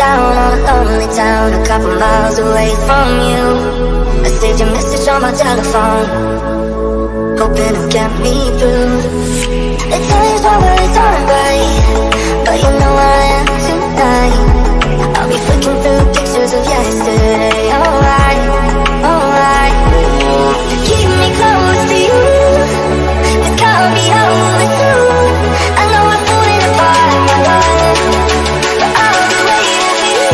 down on a lonely town, a couple miles away from you. I saved your message on my telephone, hoping it'll get me through. At times my worries aren't right, but you know I am tonight. I'll be flicking through pictures of yesterday. Alright, alright. Keep me close to you, this can't be over soon. I know we're falling apart, my love, but I'll be waiting for you.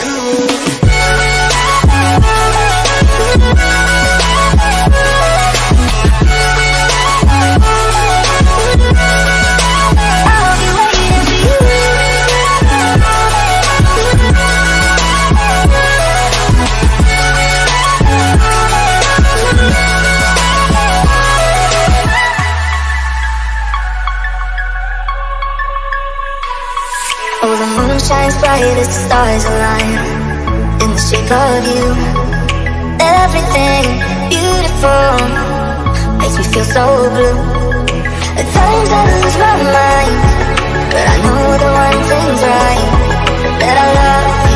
Oh, the moon shines bright as the stars align in the shape of you. Everything beautiful makes me feel so blue. At times I lose my mind, but I know the one thing's right, that I love